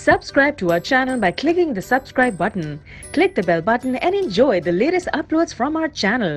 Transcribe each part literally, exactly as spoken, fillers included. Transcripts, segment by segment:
Subscribe to our channel by clicking the subscribe button. Click the bell button and enjoy the latest uploads from our channel.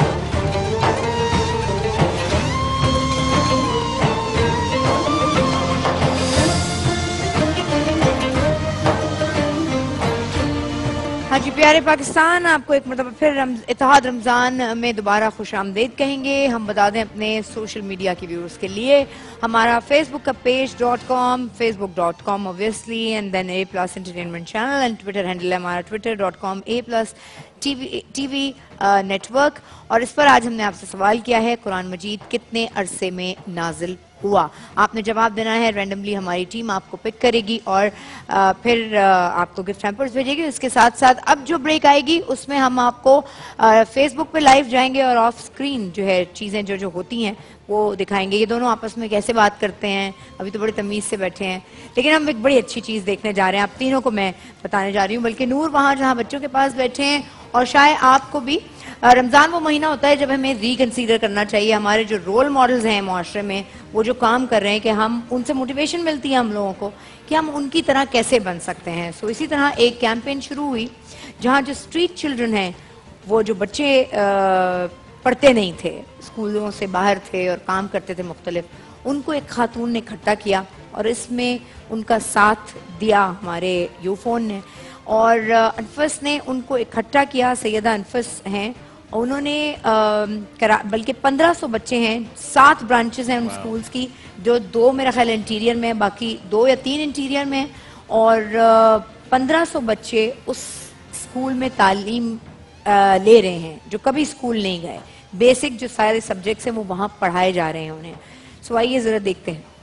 हाँ जी प्यारे पाकिस्तान, आपको एक मरतबा फिर रमज, इत्तेहाद रमज़ान में दोबारा खुश आमदीद कहेंगे। हम बता दें अपने सोशल मीडिया के व्यूअर्स के लिए, हमारा फेसबुक का page dot com Facebook dot com obviously and then A plus entertainment channel and Twitter handle है हमारा Twitter dot com A plus TV TV network. और इस पर आज हमने आपसे सवाल किया है, कुरान मजीद कितने अरसे में नाजिल हुआ? आपने जवाब देना है। रैंडमली हमारी टीम आपको पिक करेगी और आ, फिर आ, आपको गिफ्ट हैम्पर्स भेजेगी। इसके साथ साथ अब जो ब्रेक आएगी उसमें हम आपको फेसबुक पे लाइव जाएंगे और ऑफ स्क्रीन जो है चीज़ें जो जो होती हैं वो दिखाएंगे। ये दोनों आपस में कैसे बात करते हैं, अभी तो बड़ी तमीज़ से बैठे हैं, लेकिन हम एक बड़ी अच्छी चीज़ देखने जा रहे हैं। आप तीनों को मैं बताने जा रही हूँ, बल्कि नूर वहाँ जहाँ बच्चों के पास बैठे हैं और शायद आपको भी। रमज़ान वो महीना होता है जब हमें रिकंसीडर करना चाहिए हमारे जो रोल मॉडल्स हैं माशरे में, वो जो काम कर रहे हैं, कि हम उनसे मोटिवेशन मिलती है हम लोगों को कि हम उनकी तरह कैसे बन सकते हैं। सो इसी तरह एक कैंपेन शुरू हुई जहाँ जो स्ट्रीट चिल्ड्रन हैं, वो जो बच्चे पढ़ते नहीं थे, स्कूलों से बाहर थे और काम करते थे मुख्तलिफ, उनको एक खातून ने इकट्ठा किया और इसमें उनका साथ दिया हमारे यूफोन ने। और अनफस ने उनको इकट्ठा किया, सैयदा अनफस हैं, उन्होंने बल्कि पंद्रह सौ बच्चे हैं, सात ब्रांचेस हैं उन स्कूल्स की, जो दो मेरा ख्याल इंटीरियर में, बाकी दो या तीन इंटीरियर में, और पंद्रह सौ बच्चे उस स्कूल में तालीम आ, ले रहे हैं जो कभी स्कूल नहीं गए। बेसिक जो सारे सब्जेक्ट्स हैं वो वहाँ पढ़ाए जा रहे हैं उन्हें। सो आइए जरा देखते हैं।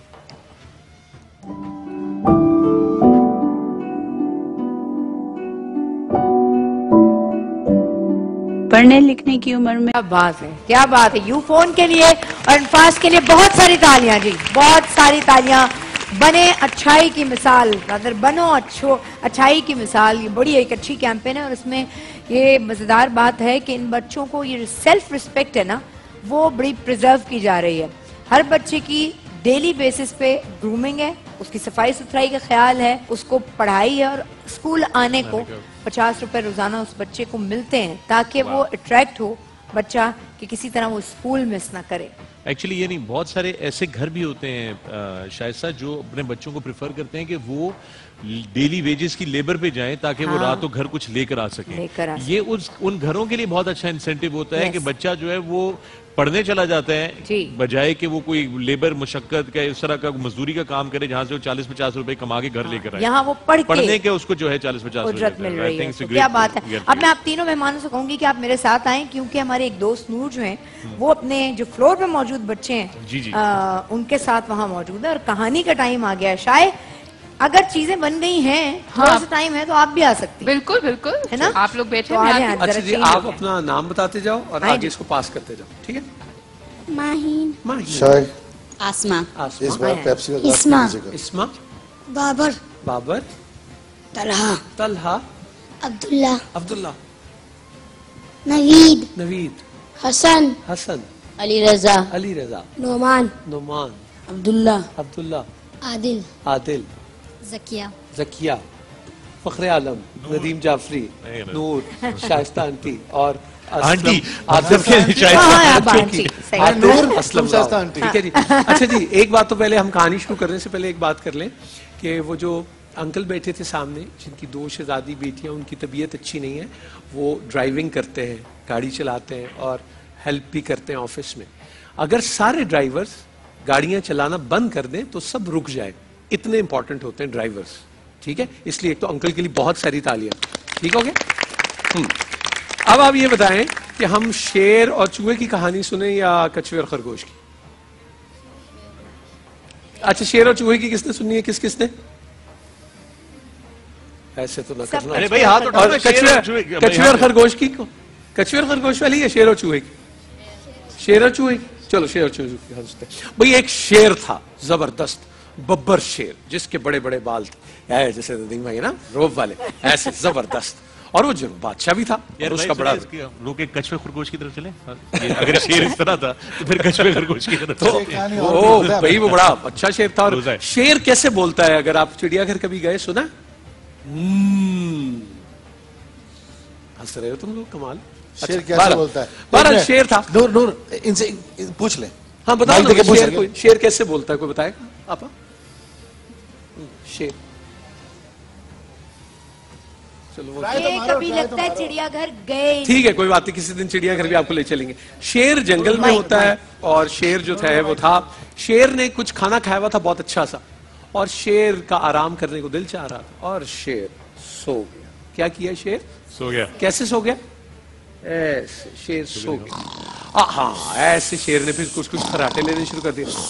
पढ़ने लिखने की उम्र में क्या बात है, क्या बात है। यू फोन के लिए और अनफास के लिए बहुत सारी तालियां जी, बहुत सारी तालियां। बने अच्छाई की मिसाल, रादर बनो अच्छो अच्छाई की मिसाल। ये बड़ी एक अच्छी कैंपेन है और इसमें ये मजेदार बात है कि इन बच्चों को ये सेल्फ रिस्पेक्ट है ना, वो बड़ी प्रिजर्व की जा रही है। हर बच्चे की डेली बेसिस पे ग्रूमिंग है, उसकी सफाई सुथराई का ख्याल है, उसको पढ़ाई है, और स्कूल आने को पचास रुपए रोजाना उस बच्चे को मिलते हैं ताकि वो अट्रैक्ट हो बच्चा कि किसी तरह वो स्कूल मिस ना करे। एक्चुअली ये नहीं, बहुत सारे ऐसे घर भी होते हैं शायस्ता जो अपने बच्चों को प्रेफर करते हैं कि वो डेली वेजेस की लेबर पे जाएं ताकि हाँ, वो रातों घर कुछ लेकर आ सके। ये उस उन घरों के लिए बहुत अच्छा इंसेंटिव होता है कि बच्चा जो है वो पढ़ने चला जाता है बजाय कि वो कोई लेबर मुशक्कत का इस तरह का मजदूरी का काम करे जहाँ से वो चालीस पचास रुपए कमा के घर लेकर आए। यहाँ वो पढ़ पढ़ने के उसको जो है चालीस पचास उजरत मिल रही है। तो क्या बात है। अब मैं आप तीनों मेहमानों से कहूंगी कि आप मेरे साथ आए, क्योंकि हमारे एक दोस्त नूर जो हैं वो अपने जो फ्लोर पे मौजूद बच्चे हैं जी जी। आ, उनके साथ वहाँ मौजूद है और कहानी का टाइम आ गया है। शायद अगर चीजें बन गई हैं, थोड़ा सा टाइम है तो आप भी आ सकती हैं। बिल्कुल बिल्कुल, है ना, आप लोग बैठे तो हैं। अच्छा जी, आप अपना नाम बताते जाओ और आगे इसको पास करते जाओ, ठीक है? माहीन, शाय, आसमा, इस्मा, इस्मा, इस्मा, बाबर, बाबर, तलहा, तलहा, अब्दुल्ला, अब्दुल्ला, नवीद, नवीद, हसन, हसन, अली रजा, अली रजा, नोमान, नोमान, अब्दुल्ला, अब्दुल्ला, आदिल, आदिल, जकिया, जकिया, फखरे आलम, नदीम जाफरी, नूर, शाइस्ता आंटी और आंटी नूर असलम शाइस्ता आंटी, ठीक है जी। अच्छा जी, एक बात तो पहले हम कहानी शुरू करने से पहले एक बात कर लें कि वो जो अंकल बैठे थे सामने, जिनकी दो शहजादी बेटियां, उनकी तबीयत अच्छी नहीं है, वो ड्राइविंग करते हैं, गाड़ी चलाते हैं और हेल्प भी करते हैं ऑफिस में। अगर सारे ड्राइवर्स गाड़ियां चलाना बंद कर दें तो सब रुक जाए, इतने इंपॉर्टेंट होते हैं ड्राइवर्स, ठीक है? इसलिए एक तो अंकल के लिए बहुत सारी तालियां, ठीक हो गया? अब आप ये बताएं कि हम शेर और चूहे की कहानी सुने या कछुए और खरगोश की? अच्छा, शेर और चूहे की किसने सुनी है? किस किसने? ऐसे तो ना करना। अरे भाई हाथ उठाओ। और कछुए कछुए और खरगोश की? कछुए और खरगोश वाली या शेर और चूहे की? शेर और चूहे की? चलो शेर और चूहे की हंसते। भाई एक शेर था जबरदस्त, बब्बर शेर, जिसके बड़े बड़े बाल थे जैसे नदीम भाई ना, रोब वाले, ऐसे जबरदस्त। اور وہ جو بادشاہ بھی تھا اور اس کا بڑا لوگ ایک کچھوے خرگوش کی طرف چلے. اگر شیر اس طرح تھا تو پھر کچھوے خرگوش کی طرف چلے. او بھائی وہ بڑا اچھا شیر تھا. اور شیر کیسے بولتا ہے اگر آپ چڑیا گھر کبھی گئے سنا؟ ہنس رہے ہو تم لوگ, کمال. شیر کیسے بولتا ہے؟ بہرحال شیر تھا. نور نور ان سے پوچھ لیں. ہاں بتا دو شیر کوئی شیر کیسے بولتا ہے, کوئی بتائے گا آپ؟ شیر چلو کبھی لگتا ہے چڑیا گھر گئے. ٹھیک ہے کوئی بات نہیں, کسی دن چڑیا گھر بھی آپ کو لے چلیں گے. شیر جنگل میں ہوتا ہے اور شیر جو تھا وہ تھا, شیر نے کچھ کھانا کھایا ہوا تھا بہت اچھا سا, اور شیر کا آرام کرنے کو دل چاہ رہا تھا, اور شیر سو گیا. کیا کیا شیر؟ سو گیا. کیسے سو گیا؟ ایسے شیر سو گیا. ہاں ایسے شیر نے پھر کچھ کچھ خراٹے لینے شروع کر دیا.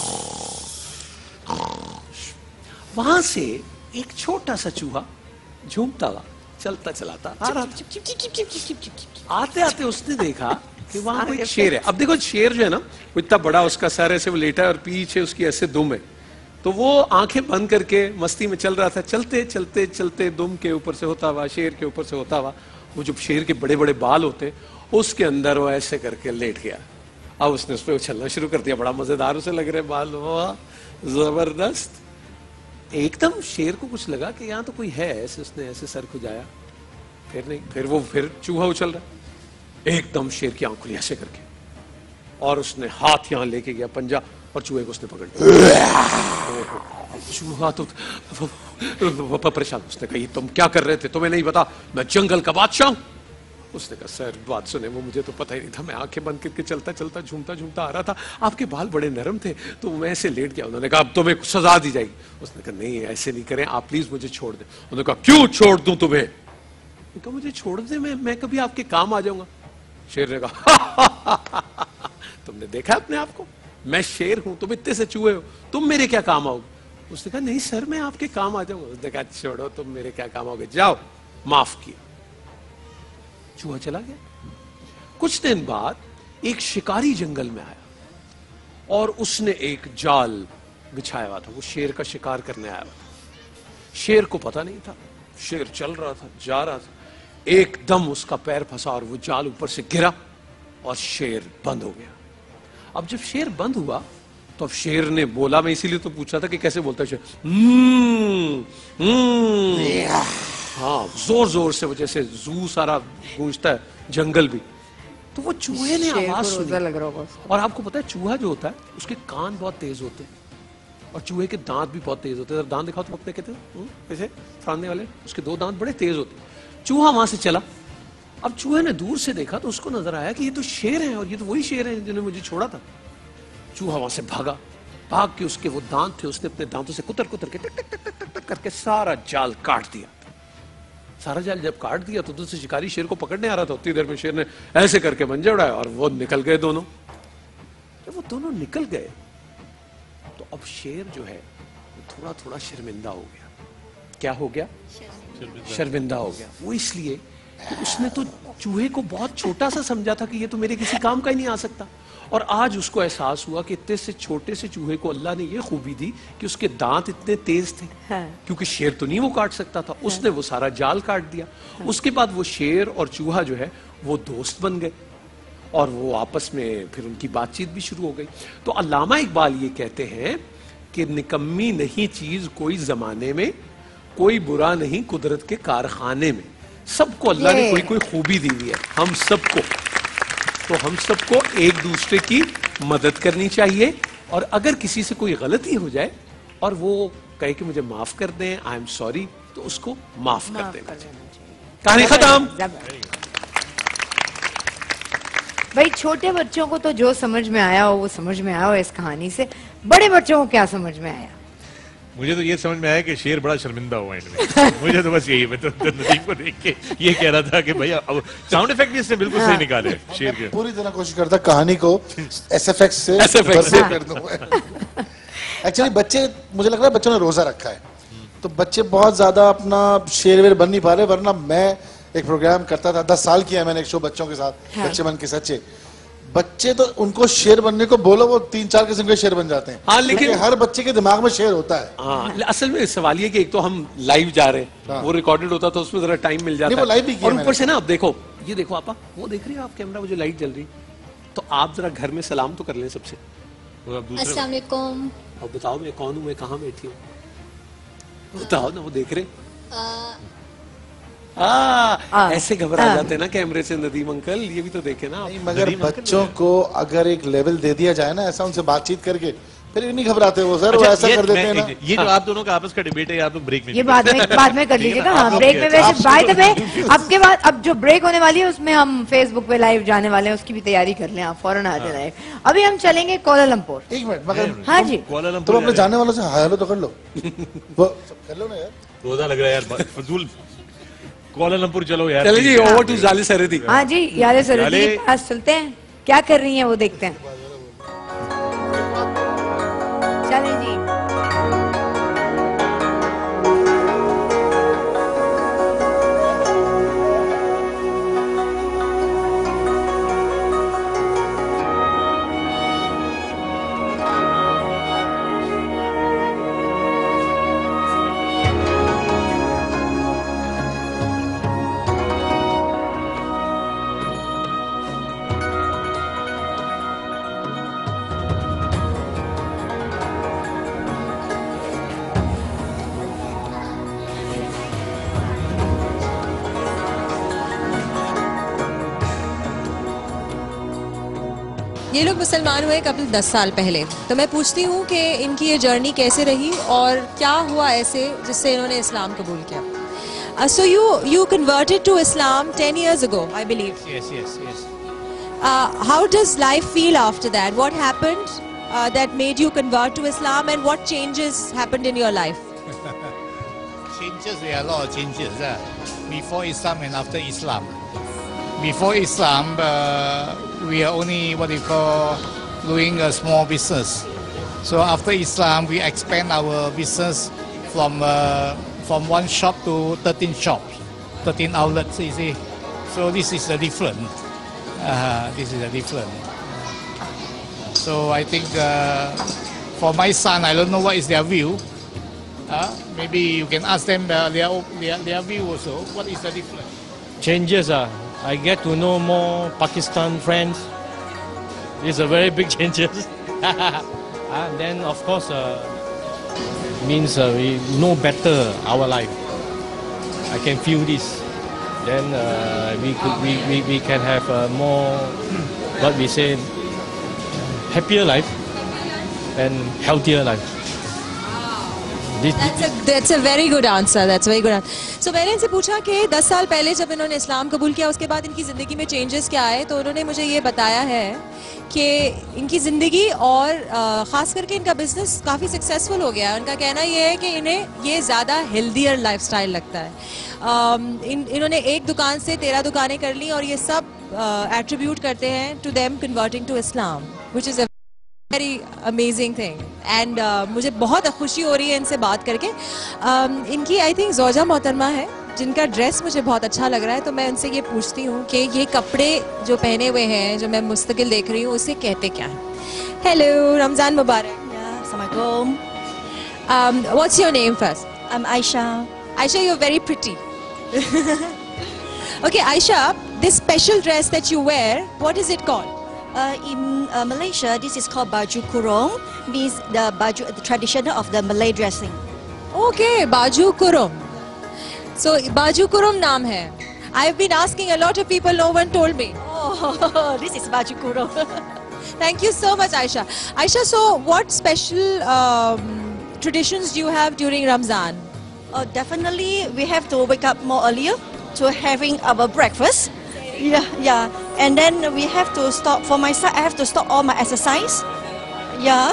وہاں سے ایک چھوٹا سا چوہا جھومتا ہوا چلتا چلاتا آ رہا تھا. آتے آتے اس نے دیکھا کہ وہاں کوئی شیر ہے. اب دیکھو شیر جو ہے نا وہ اتنا بڑا, اس کا سر ایسے وہ لیٹا ہے اور پیچھے اس کی ایسے دم ہے, تو وہ آنکھیں بند کر کے مستی میں چل رہا تھا. چلتے چلتے چلتے دم کے اوپر سے ہوتا ہوا, شیر کے اوپر سے ہوتا ہوا, وہ جو شیر کے بڑے بڑے بال ہوتے اس کے اندر وہ ایسے کر کے لیٹ گیا. اب اس نے اس پہ اچھلنا شروع کر دیا. بڑا مزیدار اسے لگ رہے بال, ہوا زبردست. ایک دم شیر کو کچھ لگا کہ یہاں تو کوئی ہے, ایسے اس نے ایسے سر کھجایا, پھر نہیں, پھر وہ پھر چوہا اچھل رہا. ایک دم شیر کی آنکھ کھلی ایسے کر کے, اور اس نے ہاتھ یہاں لے کے گیا پنجہ, اور چوہے کو اس نے پکڑ لیا. چوہا تو پریشان. اس نے کہا تم کیا کر رہے تھے؟ تمہیں نہیں پتا میں جنگل کا بادشاہ ہوں؟ اس نے کہا سر بات سنے, وہ مجھے تو پتہ ہی نہیں تھا, میں آنکھیں بند کر کے چلتا چلتا جھومتا جھومتا آ رہا تھا, آپ کے بال بڑے نرم تھے تو میں ایسے لیٹ گیا. انہوں نے کہا اب تمہیں سزا دی جائے گی. اس نے کہا نہیں ایسے نہیں کریں آپ, پلیز مجھے چھوڑ دیں. انہوں نے کہا کیوں چھوڑ دوں تمہیں؟ میں کہا مجھے چھوڑ دیں, میں میں کبھی آپ کے کام آ جاؤں گا. شیر نے کہا تم نے دیکھا اپنے آپ کو, میں شیر ہوں, تم اتنے سے چوہے ہو, تم میرے کیا کام آؤ گے؟ اس نے کہا نہیں سر میں آپ کے کام آ جاؤں گا. اس نے کہا چھوڑو تم میرے کیا کام آؤ گے, جاؤ معاف کیا. چوہا چلا گیا. کچھ دن بعد ایک شکاری جنگل میں آیا اور اس نے ایک جال بچھایا ہوا تھا, وہ شیر کا شکار کرنے آیا ہوا تھا. شیر کو پتا نہیں تھا, شیر چل رہا تھا جا رہا تھا, ایک دم اس کا پیر پھنسا اور وہ جال اوپر سے گرا اور شیر بند ہو گیا. اب جب شیر بند ہوا تو اب شیر نے بولا, میں اسی لیے تو پوچھا تھا کہ کیسے بولتا ہے شیر, ہاں زور زور سے, وہ جیسے زو سارا گونجتا ہے جنگل بھی. تو وہ چوہے نے آواز سنی, اور آپ کو پتا ہے چوہا جو ہوتا ہے اس کے کان بہت تیز ہوتے ہیں اور چوہے کے دانت بھی بہت تیز ہوتے ہیں. دانت دکھاؤ تم اپنے, کہتے ہیں ایسے پھاڑنے والے, اس کے دو دانت بڑے تیز ہوتے ہیں. چوہا وہاں سے چلا. اب چوہے نے دور سے دیکھا تو اس کو نظر آیا کہ یہ تو شیر ہیں, اور یہ تو وہی شیر ہیں جنہوں نے مجھے چھوڑا تھا. چوہا وہاں سے بھاگا, بھاگ کے اس کے وہ دانت تھے اس نے اپنے دانتوں سے کتر کتر کے ٹک ٹک ٹک ٹک ٹک کر کے سارا جال کاٹ دیا. سارا جال جب کاٹ دیا تو دوسرے شکاری شیر کو پکڑنے آ رہا تھا, اتنی دیر میں شیر نے ایسے کر کے منجے اڑایا اور وہ نکل گئے دونوں. جب وہ دونوں نکل گئے تو اب شیر جو ہے وہ تھوڑا تھوڑا شرمندہ ہو گیا. کیا ہو گیا؟ شرمندہ ہو گیا. وہ اس لیے اس نے تو چوہے کو بہت چھوٹا سا سمجھا تھا کہ یہ تو میرے کسی کام کا ہی نہیں آ سکتا, اور آج اس کو احساس ہوا کہ اتنے سے چھوٹے سے چوہے کو اللہ نے یہ خوبی دی کہ اس کے دانت اتنے تیز تھے, کیونکہ شیر تو نہیں وہ کاٹ سکتا تھا. اس نے وہ سارا جال کاٹ دیا. اس کے بعد وہ شیر اور چوہا جو ہے وہ دوست بن گئے, اور وہ آپس میں پھر ان کی بات چیت بھی شروع ہو گئی. تو علامہ اقبال یہ کہتے ہیں کہ نکمی نہیں چیز کوئی زمانے میں, کوئی برا نہیں قدرت کے کارخانے میں. سب کو اللہ نے کوئی کوئی خوبی دی ہوئی ہے, ہم سب کو. تو ہم سب کو ایک دوسرے کی مدد کرنی چاہیے, اور اگر کسی سے کوئی غلطی ہو جائے اور وہ کہے کہ مجھے معاف کر دیں, آئی ایم سوری, تو اس کو معاف کر دینا چاہیے. کہانی ختم. بھائی چھوٹے بچوں کو تو جو سمجھ میں آیا ہو وہ سمجھ میں آیا ہو اس کہانی سے, بڑے بچوں کو کیا سمجھ میں آیا؟ مجھے تو یہ سمجھ میں آیا کہ شیر بڑا شرمندہ ہوا ہے. مجھے تو بس یہی, میں تو ندیم کو دیکھ کے یہ کہہ رہا تھا کہ بھائی ساؤنڈ ایفیکٹ بھی اس نے بالکل صحیح نکالے شیر کے. پوری طرح کوشش کرتا کہانی کو ایس ایف ایکس سے بھرپور کر دوں. ایکچولی بچے, مجھے لگ رہا ہے بچوں نے روزہ رکھا ہے تو بچے بہت زیادہ اپنا شیر ویر بن نہیں پا رہے, ورنہ میں ایک پروگرام کرتا تھا, دس سال کیا ہے میں نے ایک شو بچوں کے ساتھ, بچے بن کے سچے. بچے تو ان کو شیر بننے کو بولو وہ تین چار قسم کے شیر بن جاتے ہیں. ہاں لیکن ہر بچے کے دماغ میں شیر ہوتا ہے. ہاں اصل میں سوال یہ کہ ایک تو ہم لائیو جا رہے ہیں, وہ ریکارڈڈ ہوتا تو اس میں ذرا ٹائم مل جاتا ہے, اور اوپر سے نا اب دیکھو یہ دیکھو آپا, وہ دیکھ رہی ہے آپ کیمرہ, وہ جو لائٹ جل رہی, تو آپ ذرا گھر میں سلام تو کر لیں سب سے. السلام علیکم. اب بتاؤ میں کون ہوں, میں کہاں بیٹھی ہوں, بتاؤ نا, وہ دیکھ رہے ایسے گھبرا جاتے ہیں نا کیمرے سے. ندیم انکل یہ بھی تو دیکھیں نا. مگر بچوں کو اگر ایک لیول دے دیا جائے نا ایسا ان سے بات چیت کر کے, پھر نہیں گھبراتے وہ سر, وہ ایسا کر دیتے ہیں نا. یہ جو آپ دونوں کا آپس کا ڈیبیٹ ہے آپ لوگ بریک میں یہ بعد میں بعد میں کر لیجیے گا. ہاں بریک میں. ویسے بائی دا وے اب کے بعد اب جو بریک ہونے والی ہے اس میں ہم فیس بک پہ لائیو جانے والے ہیں, اس کی بھی تیاری کر لیں آپ, فوراً آ جائیں. ابھی ہم چلیں گے کوالالمپور. ایک منٹ مگر ہاں جی تم اپنے جانے والوں سے ہائلو تو کر لو, وہ کر لو نا یار. روزہ لگ رہا ہے یار فضول. کوالالمپور چلو یار. چلے جی اوور ٹو زالے سرحدی. ہاں جی یار سرحدی کے پاس چلتے ہیں, کیا کر رہی ہیں وہ دیکھتے ہیں. چلیں جی. یہ لوگ مسلمان ہوئے قبل دس سال پہلے, تو میں پوچھتی ہوں کہ ان کی یہ جرنی کیسے رہی اور کیا ہوا ایسے جس سے انہوں نے اسلام قبول کیا. So you you converted to Islam ten years ago I believe. Yes, yes, yes. How does life feel after that, what happened that made you convert to Islam and what changes happened in your life. Changes, there are a lot of changes. Uh, before Islam and after Islam. Before Islam, uh, we are only what you call doing a small business. So after Islam, we expand our business from uh, from one shop to thirteen shops, thirteen outlets. You see, so this is the different. Uh, this is the different. So I think uh, for my son, I don't know what is their view. Uh, maybe you can ask them uh, their, their their view also. What is the difference? Changes ah. I get to know more Pakistan friends. It's a very big changes. And then of course uh, means uh, we know better our life. I can feel this. Then uh, we could we, we we can have a more what we say happier life and healthier life. That's a, that's a very good answer. That's a very good answer. So میں نے ان سے پوچھا کہ دس سال پہلے جب انہوں نے اسلام قبول کیا اس کے بعد ان کی زندگی میں چینجز کیا آئے, تو انہوں نے مجھے یہ بتایا ہے کہ ان کی زندگی اور خاص کر کے ان کا بزنس کافی سکسیزفل ہو گیا. ان کا کہنا یہ ہے کہ انہیں یہ زیادہ ہیلدیئر لائف سٹائل لگتا ہے. انہوں نے ایک دکان سے تیرہ دکانیں کر لیں اور یہ سب ایٹریبیوٹ کرتے ہیں to them converting to Islam, which is a very amazing thing. And مجھے بہت خوشی ہو رہی ہے ان سے بات کر کے. ان کی آئی تھنک زوجہ محترمہ ہے جن کا ڈریس مجھے بہت اچھا لگ رہا ہے, تو میں ان سے یہ پوچھتی ہوں کہ یہ کپڑے جو پہنے ہوئے ہیں جو میں مستقل دیکھ رہی ہوں اسے کہتے کیا ہیں. ہیلو, رمضان مبارک. السلام علیکم. What's your name first? I'm Aisha. Aisha, you're very pretty. Okay, Aisha, this special dress that you wear, what is it called? Uh, in uh, Malaysia, this is called baju kurung, means the baju, the traditional of the Malay dressing. Okay, baju kurung. So baju kurung naam hai. I've been asking a lot of people, no one told me. Oh, this is baju kurung. Thank you so much, Aisha. Aisha, so what special um, traditions do you have during Ramzan? Oh, definitely we have to wake up more earlier to having our breakfast. Yeah, yeah. And then we have to stop, for my side, I have to stop all my exercise. Yeah.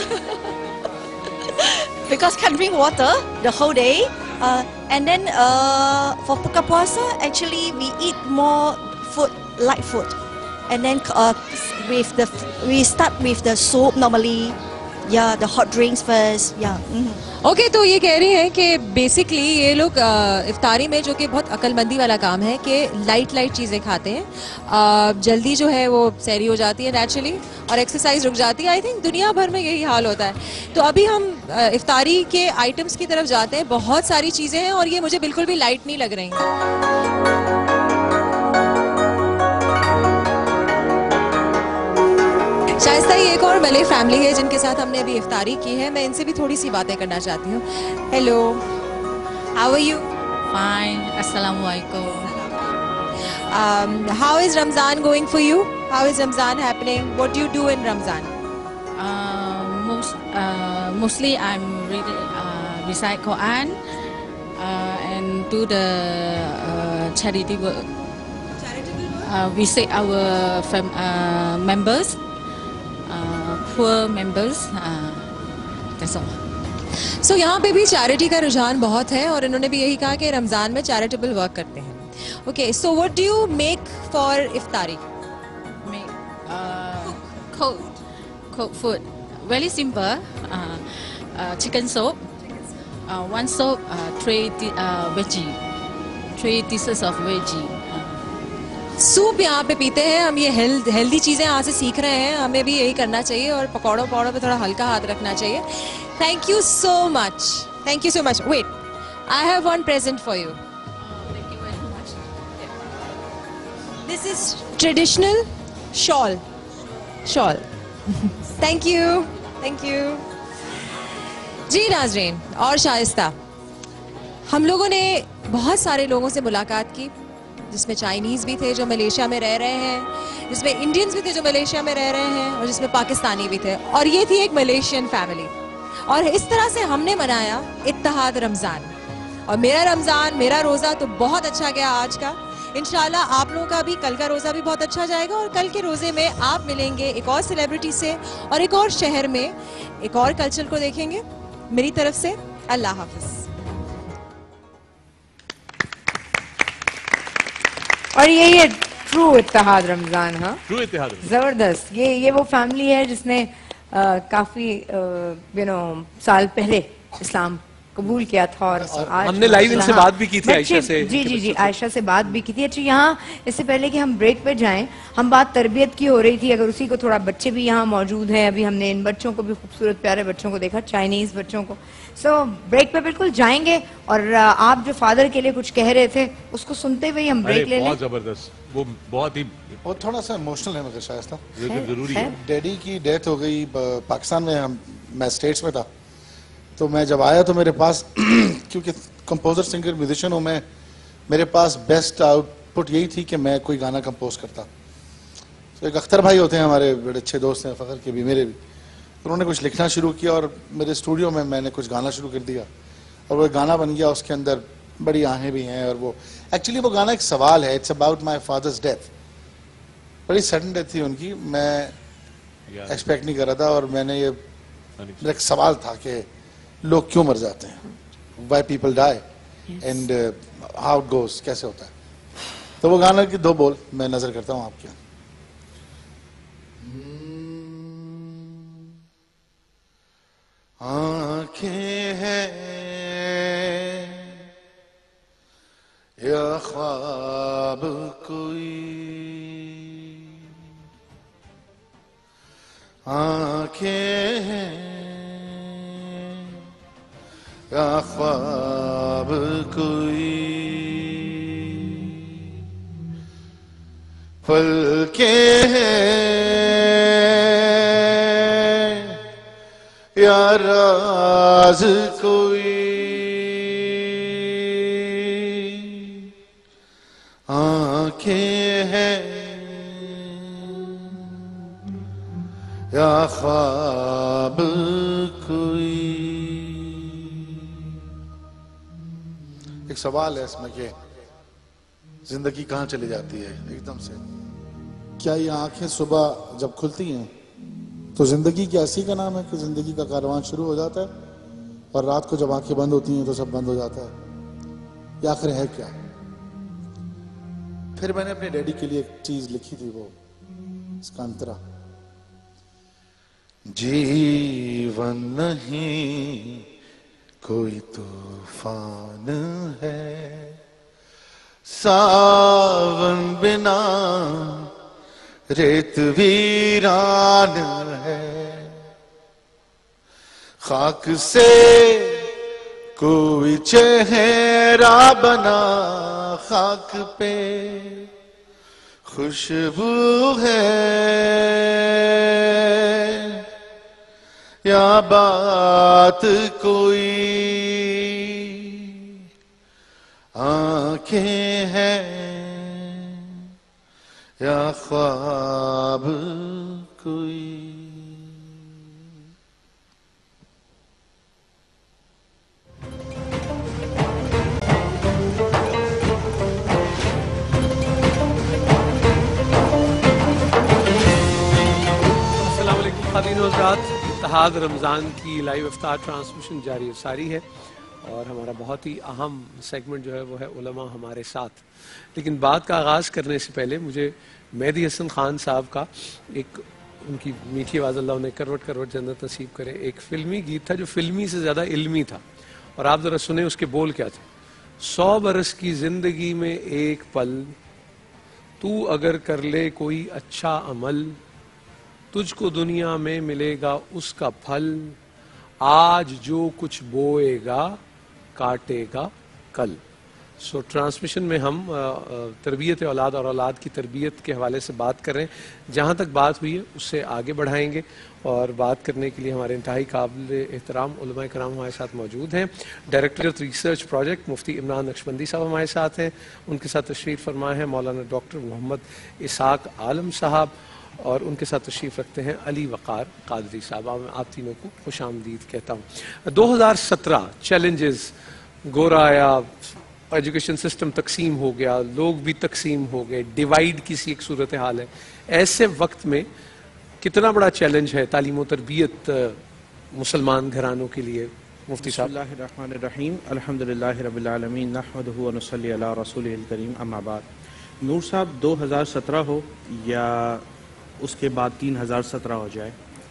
Because can't drink water the whole day. Uh, and then uh, for buka puasa, actually we eat more food, light food. And then uh, with the, we start with the soup normally. yeah, the hot drinks first, yeah. Okay okay, तो ये कह रही हैं कि basically ये लोग इफ्तारी में, जो कि बहुत अक्लमंदी वाला काम है, कि लाइट लाइट चीज़ें खाते हैं, uh, जल्दी जो है वो सहरी हो जाती है नेचुरली, और एक्सरसाइज रुक जाती है. आई थिंक दुनिया भर में यही हाल होता है. तो अभी हम uh, इफ्तारी के आइटम्स की तरफ जाते हैं. बहुत सारी चीज़ें हैं और ये मुझे बिल्कुल भी लाइट नहीं लग रही हैं. शाइस्ता ही एक और मले फैमिली है जिनके साथ हमने अभी इफ्तारी की है. मैं इनसे भी थोड़ी सी बातें करना चाहती हूँ. Hello, how are you? Fine, अस्सलाम वालेकुम. How is Ramzan going for you? How is Ramzan happening? What do you do in Ramzan? Mostly I'm reading, uh, recite Quran uh, and do the uh, charity work. Charitable work? Uh, visit our fam uh, members. Poor members, that's all. So यहाँ पे भी charity का रुझान बहुत है और इन्होंने भी यही कहा कि रमज़ान में चैरिटेबल वर्क करते हैं. Okay, so what do you make for iftari? Make uh, cook, cook food. Very simple. Uh, uh, chicken soup. Uh, one soup, uh, three uh, veggie, three dishes of veggie. Soup यहाँ पे पीते हैं हम. ये health healthy चीज़ें यहाँ से सीख रहे हैं. हमें भी यही करना चाहिए और पकौड़ों पकौड़ों पे थोड़ा हल्का हाथ रखना चाहिए. Thank you so much. Thank you so much. Wait, I have one present for you. This is traditional shawl. Shawl. Thank you. Thank you. जी नाज़रीन और शाइस्ता, हम लोगों ने बहुत सारे लोगों से मुलाकात की, जिसमें चाइनीज़ भी थे जो मलेशिया में रह रहे हैं, जिसमें इंडियंस भी थे जो मलेशिया में रह रहे हैं, और जिसमें पाकिस्तानी भी थे, और ये थी एक मलेशियन फैमिली. और इस तरह से हमने मनाया इत्तेहाद रमज़ान. और मेरा रमज़ान, मेरा रोज़ा तो बहुत अच्छा गया आज का. इंशाल्लाह आप लोगों का भी कल का रोज़ा भी बहुत अच्छा जाएगा. और कल के रोज़े में आप मिलेंगे एक और सेलिब्रिटी से और एक और शहर में एक और कल्चर को देखेंगे. मेरी तरफ से अल्लाह हाफिज़. और ये ये ट्रू इत्तेहाद रमजान. हाँ, ट्रू इत्तेहाद. जबरदस्त. ये ये वो फैमिली है जिसने आ, काफी यू नो साल पहले इस्लाम कबूल किया था. और, और आज हमने लाइव इनसे बात भी की थी, आयशा से. जी जी जी आयशा से बात भी की थी. अच्छा, यहाँ इससे पहले कि हम ब्रेक पे जाएं, हम बात तरबियत की हो रही थी. अगर उसी को थोड़ा, बच्चे भी यहाँ मौजूद हैं. अभी हमने इन बच्चों को भी, खूबसूरत प्यारे बच्चों को देखा, चाइनीज बच्चों को. सो so, ब्रेक पे बिल्कुल जाएंगे. और आप जो फादर के लिए कुछ कह रहे थे उसको सुनते हुए हम ब्रेक ले लें. बहुत जबरदस्त. वो बहुत ही, और थोड़ा सा इमोशनल है मगर शायस्ता. जरूरी है. डैडी की डेथ हो गई पाकिस्तान में. हम मैं स्टेट्स में था, तो मैं जब आया तो मेरे पास क्योंकि कंपोजर सिंगर म्यूजिशियन हूँ मैं, मेरे पास बेस्ट आउटपुट यही थी कि मैं कोई गाना कंपोज करता. तो एक अख्तर भाई होते हैं हमारे, बड़े अच्छे दोस्त हैं, फ़खर के भी, मेरे भी. उन्होंने कुछ लिखना शुरू किया और मेरे स्टूडियो में मैंने कुछ गाना शुरू कर दिया और वो गाना बन गया. उसके अंदर बड़ी आहें भी हैं. और वो एक्चुअली वो गाना एक सवाल है. It's about my father's death. बड़ी सडन डेथ थी उनकी. मैं एक्सपेक्ट नहीं कर रहा था. और मैंने ये, मेरा एक सवाल था कि लोग क्यों मर जाते हैं, why people die and how it goes, कैसे होता है. तो वो गाना की दो बोल मैं नजर करता हूँ आपके. आंखें हैं या ख्वाब कोई, आंखें हैं या ख्वाब कोई, पलकें हैं या राज कोई, आंखें हैं या ख्वाब कोई. एक सवाल है इसमें कि जिंदगी कहाँ चली जाती है एकदम से. क्या ये आंखें सुबह जब खुलती हैं तो जिंदगी क्या इसी का नाम है कि जिंदगी का कारवां शुरू हो जाता है, और रात को जब आंखें बंद होती हैं तो सब बंद हो जाता है. ये आखिर है क्या? फिर मैंने अपने डैडी के लिए एक चीज लिखी थी, वो इसका अंतरा. जीवन नहीं कोई तूफान है, सावन बिना रेत वीरान है, खाक से कोई चेहरा बना खाक पे खुशबू है, या बात कोई आंखें हैं या ख्वाब कोई। अस्सलाम वालेकुम ख़ातिन और हज़रात, इत्तेहाद रमज़ान की लाइव इफ्तार ट्रांसमिशन जारी सारी है और हमारा बहुत ही अहम सेगमेंट जो है वो है उलमा हमारे साथ। लेकिन बात का आगाज़ करने से पहले मुझे मेहदी हसन खान साहब का एक, उनकी मीठी आवाज़ अल्लाह उन्हें करवट करवट जन्नत नसीब करे, एक फिल्मी गीत था जो फिल्मी से ज़्यादा इल्मी था और आप ज़रा सुने उसके बोल क्या थे। सौ बरस की ज़िंदगी में एक पल, तू अगर कर ले कोई अच्छा अमल, तुझको दुनिया में मिलेगा उसका फल, आज जो कुछ बोएगा काटेगा कल। सो so, ट्रांसमिशन में हम तरबियत औलाद और औलाद की तरबियत के हवाले से बात कर रहे हैं। जहाँ तक बात हुई है उससे आगे बढ़ाएंगे और बात करने के लिए हमारे इंतहाई काबिल एहतराम उलमा कराम हमारे साथ मौजूद हैं। Director research project Mufti Imran Naqshbandi Sahab हमारे साथ हैं, उनके साथ तशरीफ़ फरमा है मौलाना डॉक्टर मोहम्मद इसाक आलम साहब और उनके साथ तशरीफ़ रखते हैं अली वक़ार कादरी साहब। आप तीनों को खुश आमदीद कहता हूँ। दो हज़ार सत्रह चैलेंजेस, गोरा आया, एजुकेशन सिस्टम तकसीम हो गया, लोग भी तकसीम हो गए, डिवाइड की सी एक सूरत हाल है। ऐसे वक्त में कितना बड़ा चैलेंज है तालीम और तरबियत मुसलमान घरानों के लिए मुफ्ती साहब? बिस्मिल्लाहिर्रहमानिर्रहीम, अल्हम्दुलिल्लाहि रब्बिल आलमीन, नहमदुहु व नुसल्ली अला रसूलिहिल करीम, अम्मा बाद। नूर साहब, दो हज़ार सत्रह हो या उसके बाद तीन हज़ार सत्रह हो जाए,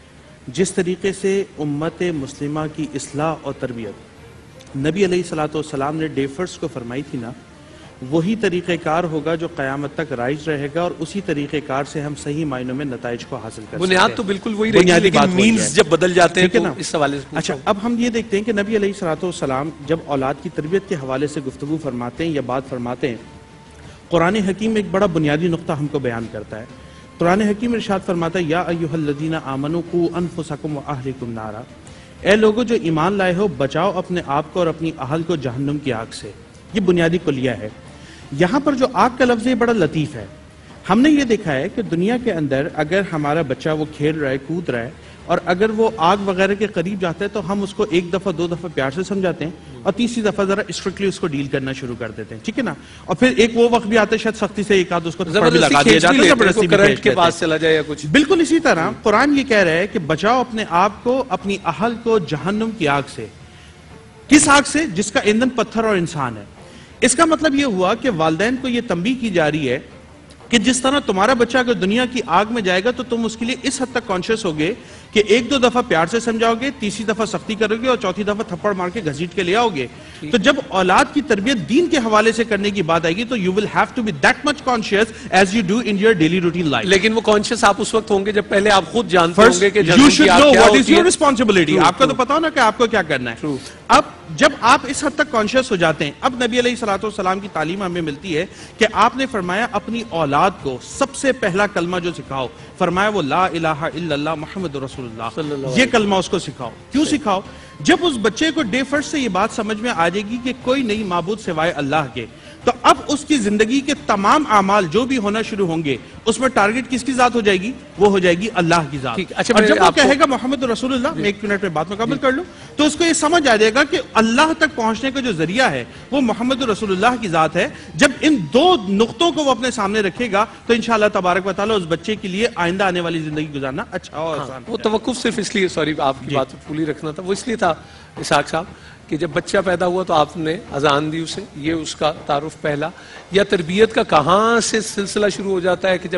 जिस तरीके से उम्मत मुस्लिमा की इस्लाह और तरबियत नबी अलैहिस्सलातु वस्सलाम ने डे फर्स्ट को फरमाई थी ना, वही तरीक़ेकार होगा जो क़यामत तक राइज रहेगा और उसी तरीक़ेकार से हम सही मायनों में नताइज को हासिल कर। बुनियाद तो बिल्कुल वही रहेगी, लेकिन मीन्स जब बदल जाते हैं तो इस हवाले से। अच्छा, अब हम ये देखते हैं कि नबी अलैहिस्सलातु वस्सलाम जब औलाद की तरबियत के हवाले से गुफ्तगू फरमाते हैं या बात फरमाते हैं, कुरान हकीम एक बड़ा बुनियादी नुक्ता हमको बयान करता है। कुरान हकीम इरशाद फरमाता है, या अय्युहल्लज़ीना आमनू कू अनफुसकुम व अहलिकुम नारा, ए लोगो जो ईमान लाए हो, बचाओ अपने आप को और अपनी अहल को जहन्नुम की आग से। ये बुनियादी कुलिया है। यहाँ पर जो आग का लफ्ज़ है बड़ा लतीफ़ है। हमने ये देखा है कि दुनिया के अंदर अगर हमारा बच्चा वो खेल रहा है, कूद रहा है और अगर वो आग वगैरह के करीब जाता है तो हम उसको एक दफ़ा दो दफ़ा प्यार से समझाते हैं और तीसरी दफ़ा ज़रा स्ट्रिक्टली उसको डील करना शुरू कर देते हैं, ठीक है ना। और फिर एक वो वक्त भी आता है शायद सख्ती से एक आध उसको थप्पड़ भी लगा दिया जाता है, जबरदस्ती करंट के पास चला जाए या कुछ। बिल्कुल इसी तरह कुरान ये कह रहा है कि बचाओ अपने आप को, अपनी अहल को जहन्नुम की आग से। किस आग से? जिसका ईंधन पत्थर और इंसान है। इसका मतलब यह हुआ कि वालिदैन को यह तंबीह की जा रही है कि जिस तरह तुम्हारा बच्चा अगर दुनिया की आग में जाएगा तो तुम उसके लिए इस हद तक कॉन्शियस होगे कि एक दो दफा प्यार से समझाओगे, तीसरी दफा सख्ती करोगे और चौथी दफा थप्पड़ मार के घसीट के ले आओगे। तो जब औलाद की तरबियत दीन के हवाले से करने की बात आएगी तो you will have to be that much conscious as you do in your daily routine life. लेकिन वो कॉन्शियस आप उस वक्त होंगे जब पहले आप खुद जानते होंगे कि you should know what is your responsibility. आपको तो पता हो ना कि आपको क्या करना है। अब जब आप इस हद तक कॉन्शियस हो जाते हैं, अब नबी अलैहिस्सलातु वस्सलाम की तालीम हमें मिलती है कि आपने फरमाया अपनी औलाद को सबसे पहला कलमा जो सिखाओ, फरमाया वो ला इलाहा इल्लल्लाह मुहम्मदुर रसूलुल्लाह, ये कलमा उसको सिखाओ। क्यों सिखाओ? जब उस बच्चे को डे फर्स्ट से ये बात समझ में आ जाएगी कि कोई नहीं माबूद सिवाय अल्लाह के, तो अब उसकी जिंदगी के तमाम आमाल जो भी होना शुरू होंगे उसमें टारगेट किसकी जात हो जाएगी? वो हो जाएगी अल्लाह की जात। अच्छा, और जब वो कहेगा मोहम्मद रसूलुल्लाह, मैं एक मिनट में बात मुकम्मल कर लूं, तो उसको ये समझ आ जाएगा कि अल्लाह तक पहुंचने का जो जरिया है वो मोहम्मद रसूलुल्लाह की जात है। जब इन दो नुक्तों को वो अपने सामने रखेगा तो इंशाअल्लाह तबारक व तआला उस बच्चे के लिए आइंदा आने वाली जिंदगी गुजारना अच्छा और आसान। वो तवक्कुफ सिर्फ इसलिए, सॉरी आपकी बात पूरी रखना था, वो इसलिए था इसाक साहब कि जब बच्चा पैदा हुआ तो आपने अजान दी उसे, ये उसका तारुफ पहला, या तरबियत का कहाँ से सिलसिला शुरू हो जाता है कि जब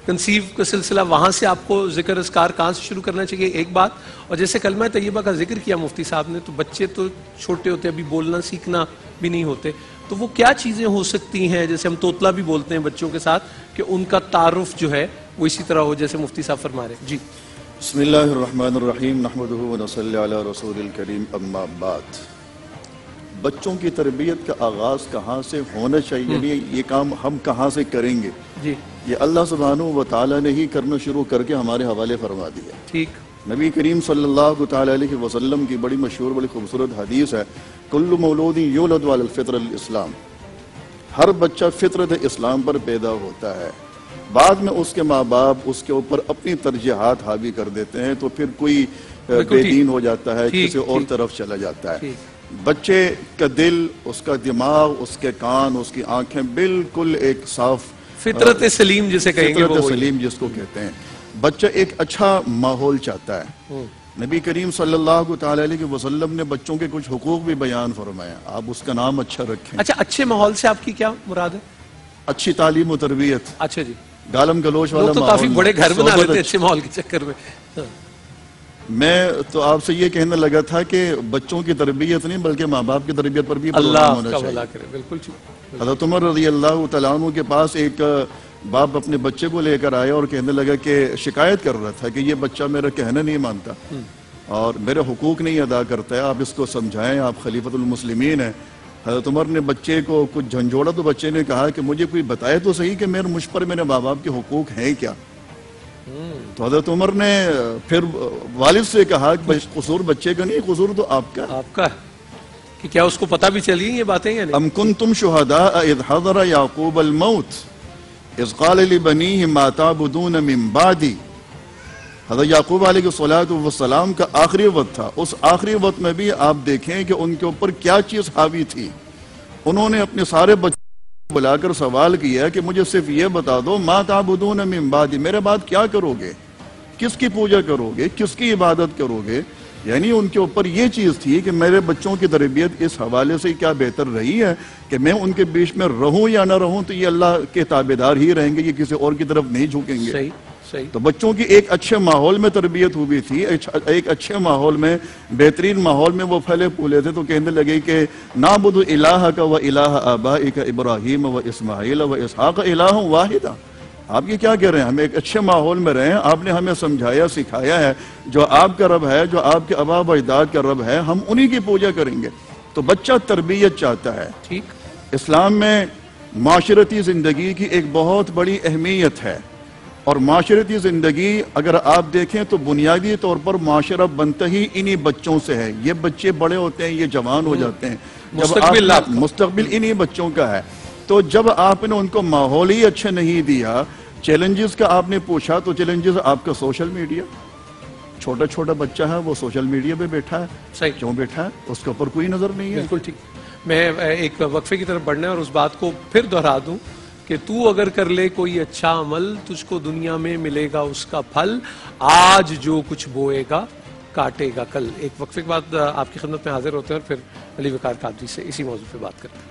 کنسیو کا سلسلہ وہاں سے آپ کو ذکر اذکار کہاں سے شروع کرنا چاہیے ایک بات. اور جیسے کلمہ طیبہ کا ذکر کیا مفتی صاحب نے, تو بچے تو چھوٹے ہوتے ابھی بولنا سیکھنا بھی نہیں ہوتے, تو وہ کیا چیزیں ہو سکتی ہیں جیسے ہم توتلا بھی بولتے ہیں بچوں کے ساتھ کہ ان کا تعارف جو ہے وہ اسی طرح ہو جیسے مفتی صاحب فرما رہے ہیں. جی بسم اللہ الرحمن الرحیم نحمدہ ونصلی علی رسول الکریم اما بعد. بچوں کی تربیت کا آغاز کہاں سے ہونا چاہیے, یعنی یہ کام ہم کہاں سے کریں گے؟ جی یہ اللہ سبحانہ و تعالیٰ نے ہی کرنا شروع کر کے ہمارے حوالے فرما دیا. ٹھیک. نبی کریم صلی اللہ تعالیٰ علیہ وسلم کی بڑی مشہور بڑی خوبصورت حدیث ہے, کل مولود یولد علی الفطر الاسلام. ہر بچہ فطرت اسلام پر پیدا ہوتا ہے, بعد میں اس کے ماں باپ اس کے اوپر اپنی ترجیحات حاوی کر دیتے ہیں, تو پھر کوئی بے دین ہو جاتا ہے, کسی اور طرف چلا جاتا ہے. بچے کا دل, اس کا دماغ, اس کے کان, اس کی آنکھیں بالکل ایک صاف فطرت سلیم جسے کہیں گے, فطرت سلیم جس کو کہتے ہیں. بچہ ایک اچھا ماحول چاہتا ہے. نبی کریم صلی اللہ تعالیٰ علیہ وسلم نے بچوں کے کچھ حقوق بھی بیان فرمایا, آپ اس کا نام اچھا رکھیں. اچھا, اچھے ماحول سے آپ کی کیا مراد ہے؟ اچھی تعلیم و تربیت. اچھا جی. گالم گلوچ والا تو ماحول, کافی بڑے گھر بنا لیتے اچھے ماحول کے چکر میں. میں تو آپ سے یہ کہنے لگا تھا کہ بچوں کی تربیت نہیں بلکہ ماں باپ کی تربیت پر بھی پروگرام ہونا چاہیے. بالکل. حضرت عمر رضی اللہ تعالیٰ عنہ کے پاس ایک باپ اپنے بچے کو لے کر آیا اور کہنے لگا کہ شکایت کر رہا تھا کہ یہ بچہ میرا کہنا نہیں مانتا اور میرے حقوق نہیں ادا کرتا ہے, آپ اس کو سمجھائیں, آپ خلیفۃ المسلمین ہیں. حضرت عمر نے بچے کو کچھ جھنجھوڑا تو بچے نے کہا کہ مجھے کوئی بتائے تو صحیح کہ میرے مجھ پر میرے ماں باپ کے حقوق ہیں کیا. تو حضرت عمر نے پھر والد سے کہا کہ قصور بچے کا نہیں, قصور تو آپ کا آپ کا کہ کیا اس کو پتہ بھی چلی یہ باتیں یا نہیں؟ ام کنتم شہداء اذ حضر یعقوب الموت اذ قال لبنیہ ما تعبدون من بعدی. حضرت یعقوب علیہ السلام کا آخری وقت تھا, اس آخری وقت میں بھی آپ دیکھیں کہ ان کے اوپر کیا چیز حاوی تھی. انہوں نے اپنے سارے بچوں کو بلا کر سوال کیا کہ مجھے صرف یہ بتا دو ما تعبدون من بعدی, میرے بعد کیا کرو گے, کس کی پوجا کرو گے, کس کی عبادت کرو گے. یعنی ان کے اوپر یہ چیز تھی کہ میرے بچوں کی تربیت اس حوالے سے کیا بہتر رہی ہے کہ میں ان کے بیچ میں رہوں یا نہ رہوں, تو یہ اللہ کے تابعدار ہی رہیں گے, یہ کسی اور کی طرف نہیں جھکیں گے. صحیح صحیح. تو بچوں کی ایک اچھے ماحول میں تربیت ہوئی تھی, ایک اچھے ماحول میں, بہترین ماحول میں وہ پھلے پھولے تھے. تو کہنے لگے کہ نعبد الہک و الہ آبائک ابراہیم و اسماعیل و اسحاق الہ واحدہ. آپ یہ کیا کہہ رہے ہیں, ہم ایک اچھے ماحول میں رہیں, آپ نے ہمیں سمجھایا سکھایا ہے جو آپ کا رب ہے, جو آپ کے آبا و اجداد کا رب ہے, ہم انہی کی پوجا کریں گے. تو بچہ تربیت چاہتا ہے. ٹھیک. اسلام میں معاشرتی زندگی کی ایک بہت بڑی اہمیت ہے, اور معاشرتی زندگی اگر آپ دیکھیں تو بنیادی طور پر معاشرہ بنتا ہی انہی بچوں سے ہے. یہ بچے بڑے ہوتے ہیں, یہ جوان ہو جاتے ہیں, مستقبل مستقبل انہی بچوں کا ہے. تو جب آپ نے ان کو ماحول ہی اچھا نہیں دیا, چیلنجز کا آپ نے پوچھا, تو چیلنجز آپ کا سوشل میڈیا. چھوٹا چھوٹا بچہ ہے وہ سوشل میڈیا پہ بیٹھا ہے. صحیح. کیوں بیٹھا ہے, اس کے اوپر کوئی نظر نہیں ہے. بالکل ٹھیک. میں ایک وقفے کی طرف بڑھنا ہے اور اس بات کو پھر دہرا دوں کہ تو اگر کر لے کوئی اچھا عمل, تجھ کو دنیا میں ملے گا اس کا پھل, آج جو کچھ بوئے گا کاٹے گا کل. ایک وقفے کے بعد آپ کی خدمت میں حاضر ہوتے ہیں اور پھر علی وقار قادری سے اسی موضوع پہ بات کرتے ہیں.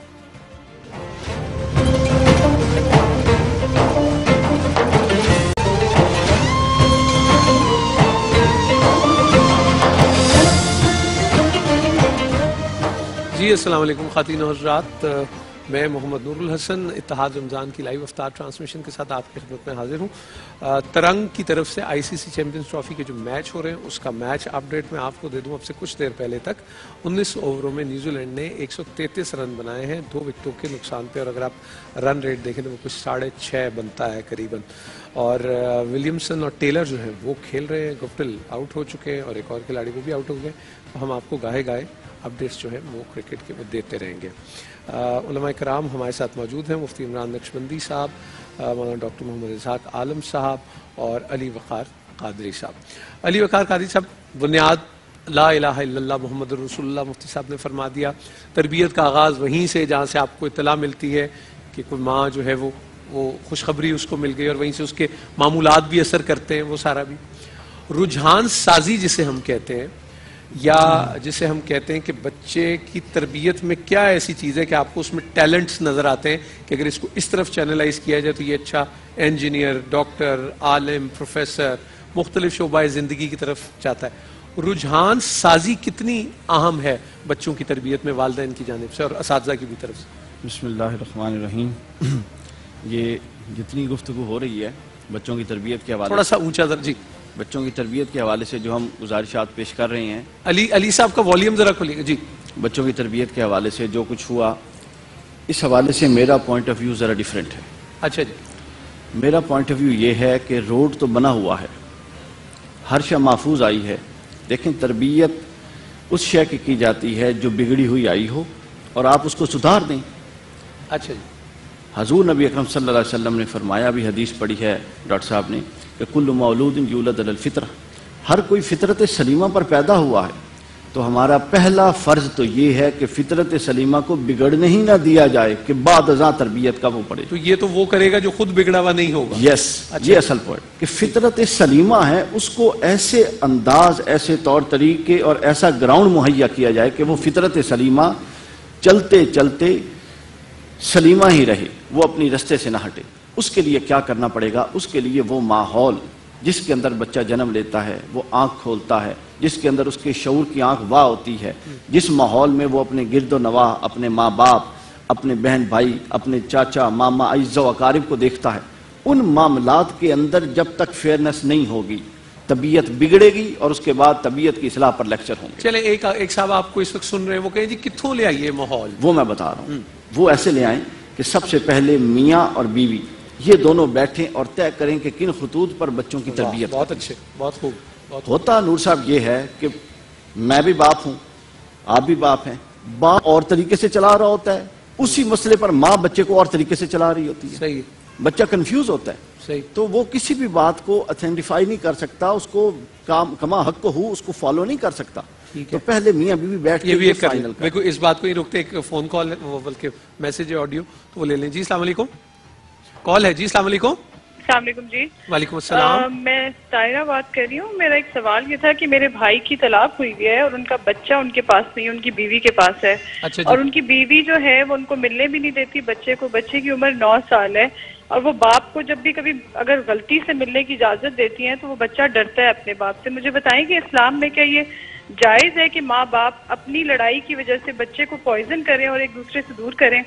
جی السلام علیکم خواتین و حضرات, میں محمد نور الحسن اتحاد رمضان کی لائیو افطار ٹرانسمیشن کے ساتھ آپ کی خدمت میں حاضر ہوں. ترنگ کی طرف سے آئی سی سی چیمپئنز ٹرافی کے جو میچ ہو رہے ہیں اس کا میچ اپ ڈیٹ میں آپ کو دے دوں. اب سے کچھ دیر پہلے تک انیس اووروں میں نیوزی لینڈ نے ایک سو تینتیس رن بنائے ہیں دو وکٹوں کے نقصان پہ, اور اگر آپ رن ریٹ دیکھیں تو وہ کچھ ساڑھے چھ بنتا ہے قریباً. اور ولیمسن اور ٹیلر جو ہیں وہ کھیل رہے ہیں, گپٹل آؤٹ ہو چکے ہیں اور ایک اور کھلاڑی وہ بھی آؤٹ ہو گئے. تو ہم آپ کو گاہے گاہے اپڈیٹس جو ہیں وہ کرکٹ کے وہ دیتے رہیں گے. علماء کرام ہمارے ساتھ موجود ہیں, مفتی عمران نقشبندی صاحب, مولانا ڈاکٹر محمد اسحاق عالم صاحب اور علی وقار قادری صاحب. علی وقار قادری صاحب, بنیاد لا الہ الا اللہ محمد رسول اللہ مفتی صاحب نے فرما دیا. تربیت کا آغاز وہیں سے جہاں سے آپ کو اطلاع ملتی ہے کہ کوئی ماں جو ہے وہ وہ خوشخبری اس کو مل گئی, اور وہیں سے اس کے معمولات بھی اثر کرتے ہیں, وہ سارا بھی. رجحان سازی جسے ہم کہتے ہیں, یا جسے ہم کہتے ہیں کہ بچے کی تربیت میں کیا ایسی چیز ہے کہ آپ کو اس میں ٹیلنٹس نظر آتے ہیں کہ اگر اس کو اس طرف چینلائز کیا جائے تو یہ اچھا انجینئر، ڈاکٹر، عالم، پروفیسر، مختلف شعبۂ زندگی کی طرف جاتا ہے؟ رجحان سازی کتنی اہم ہے بچوں کی تربیت میں والدین کی جانب سے اور اساتذہ کی بھی طرف سے؟ بسم اللہ الرحمن الرحیم. یہ جتنی گفتگو ہو رہی ہے بچوں کی تربیت کے حوالے تھوڑا سا اونچا در جی بچوں کی تربیت کے حوالے سے جو ہم گزارشات پیش کر رہے ہیں، علی علی صاحب کا والیوم ذرا کھولیے گا. جی بچوں کی تربیت کے حوالے سے جو کچھ ہوا، اس حوالے سے میرا پوائنٹ آف ویو ذرا ڈیفرنٹ ہے. اچھا جی. میرا پوائنٹ آف ویو یہ ہے کہ روڈ تو بنا ہوا ہے، ہر شے محفوظ آئی ہے، لیکن تربیت اس شے کی کی جاتی ہے جو بگڑی ہوئی آئی ہو اور آپ اس کو سدھار دیں. اچھا جی. حضور نبی اکرم صلی اللہ علیہ وسلم نے فرمایا، بھی حدیث پڑھی ہے ڈاکٹر صاحب نے، کہ کل مولود یولد علی الفطرہ، ہر کوئی فطرت سلیمہ پر پیدا ہوا ہے. تو ہمارا پہلا فرض تو یہ ہے کہ فطرت سلیمہ کو بگڑنے ہی نہ دیا جائے کہ بعد ازاں تربیت کا وہ پڑے. تو یہ تو وہ کرے گا جو خود بگڑا ہوا نہیں ہوگا. یس یہ اصل پوائنٹ کہ فطرت سلیمہ ہے، اس کو ایسے انداز، ایسے طور طریقے اور ایسا گراؤنڈ مہیا کیا جائے کہ وہ فطرت سلیمہ چلتے چلتے سلیمہ ہی رہے، وہ اپنی رستے سے نہ ہٹے. اس کے لیے کیا کرنا پڑے گا؟ اس کے لیے وہ ماحول جس کے اندر بچہ جنم لیتا ہے، وہ آنکھ کھولتا ہے، جس کے اندر اس کے شعور کی آنکھ واہ ہوتی ہے، جس ماحول میں وہ اپنے گرد و نواح، اپنے ماں باپ، اپنے بہن بھائی، اپنے چاچا ماما اعزا و اقارب کو دیکھتا ہے، ان معاملات کے اندر جب تک فیئرنس نہیں ہوگی طبیعت بگڑے گی اور اس کے بعد طبیعت کی اصلاح پر لیکچر ہوں گے. چلے ایک ایک صاحب آپ کو اس وقت سن رہے ہیں، وہ کہیں جی کتھوں لے آئیے ماحول؟ وہ میں بتا رہا ہوں. وہ ایسے لے آئیں کہ سب سے پہلے میاں اور بیوی یہ دونوں بیٹھیں اور طے کریں کہ کن خطوط پر بچوں کی تربیت. بہت اچھے، بہت خوب. ہوتا نور صاحب یہ ہے کہ میں بھی باپ ہوں، آپ بھی باپ ہیں، باپ اور طریقے سے چلا رہا ہوتا ہے، اسی مسئلے پر ماں بچے کو اور طریقے سے چلا رہی ہوتی ہے. صحیح. بچہ کنفیوز ہوتا ہے. صحیح. تو وہ کسی بھی بات کو اتھینٹیفائی نہیں کر سکتا، اس کو کما حق کو ہو اس کو فالو نہیں کر سکتا. تو پہلے میاں بیوی بیٹھ کے یہ فائنل کر. اس بات کو ہی روکتے، ایک فون کال ہے بلکہ میسج ہے آڈیو تو وہ لے لیں. جی السلام علیکم. کال ہے. جی السلام علیکم. السلام علیکم. جی وعلیکم السلام. میں طاہرہ بات کر رہی ہوں. میرا ایک سوال یہ تھا کہ میرے بھائی کی طلاق ہوئی ہے اور ان کا بچہ ان کے پاس نہیں، ان کی بیوی کے پاس ہے. اور ان کی بیوی جو ہے وہ ان کو ملنے بھی نہیں دیتی بچے کو. بچے کی عمر نو سال ہے اور وہ باپ کو جب بھی کبھی اگر غلطی سے ملنے کی اجازت دیتی ہیں تو وہ بچہ ڈرتا ہے اپنے باپ سے. مجھے بتائیں کہ اسلام میں کیا یہ جائز ہے کہ ماں باپ اپنی لڑائی کی وجہ سے بچے کو پوائزن کریں اور ایک دوسرے سے دور کریں؟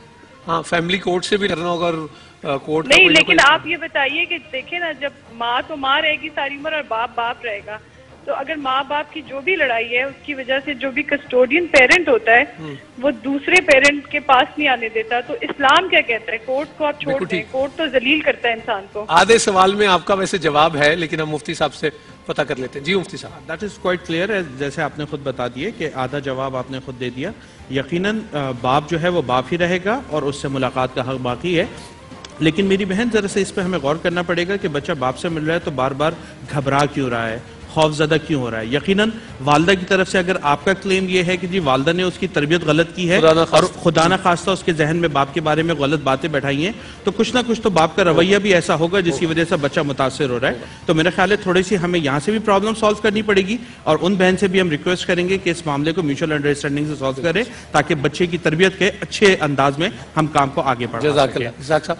ہاں فیملی کورٹ سے بھی کرنا ہوگا. کورٹ نہیں، لیکن آپ یہ بتائیے کہ دیکھیں نا، جب ماں تو ماں رہے گی ساری عمر اور باپ باپ رہے گا، تو اگر ماں باپ کی جو بھی لڑائی ہے اس کی وجہ سے جو بھی کسٹوڈین پیرنٹ ہوتا ہے وہ دوسرے پیرنٹ کے پاس نہیں آنے دیتا، تو اسلام کیا کہتا ہے؟ کورٹ کو آپ چھوڑ دیں، کورٹ تو ذلیل کرتا ہے انسان کو. آدھے سوال میں آپ کا ویسے جواب ہے لیکن ہم مفتی صاحب سے پتہ کر لیتے ہیں. جی مفتی صاحب. دیٹ از کوائٹ کلیئر، جیسے آپ نے خود بتا دیے کہ آدھا جواب آپ نے خود دے دیا. یقیناً باپ جو ہے وہ باپ ہی رہے گا اور اس سے ملاقات کا حق باقی ہے. لیکن میری بہن ذرا سے اس پہ ہمیں غور کرنا پڑے گا کہ بچہ باپ سے مل رہا ہے تو بار بار گھبرا کیوں رہا ہے، خوف زدہ کیوں ہو رہا ہے. یقیناً والدہ کی طرف سے اگر آپ کا کلیم یہ ہے کہ جی والدہ نے اس کی تربیت غلط کی ہے اور خدا نہ خواستہ اس کے ذہن میں باپ کے بارے میں غلط باتیں بیٹھائی ہیں، تو کچھ نہ کچھ تو باپ کا رویہ بھی ایسا ہوگا جس کی وجہ سے بچہ متاثر ہو رہا ہے. تو میرا خیال ہے تھوڑی سی ہمیں یہاں سے بھی پرابلم سالو کرنی پڑے گی اور ان بہن سے بھی ہم ریکویسٹ کریں گے کہ اس معاملے کو میوچل انڈرسٹینڈنگ سے سالو کریں تاکہ بچے کی تربیت کے اچھے انداز میں ہم کام کو آگے بڑھا سکیں.